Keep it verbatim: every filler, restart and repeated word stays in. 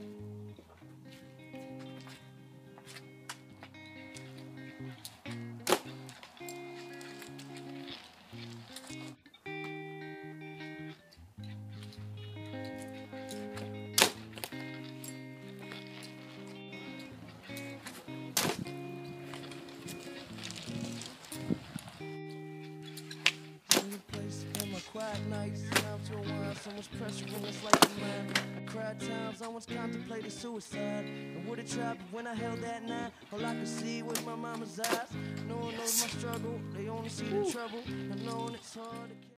Quiet nights, time to unwind. So much pressure when it's like a man. I cried times, I once contemplated suicide. I would've tried, but when I held that nine, all I could see was my mama's eyes. No one knows my struggle, they only see the trouble. I know it's hard to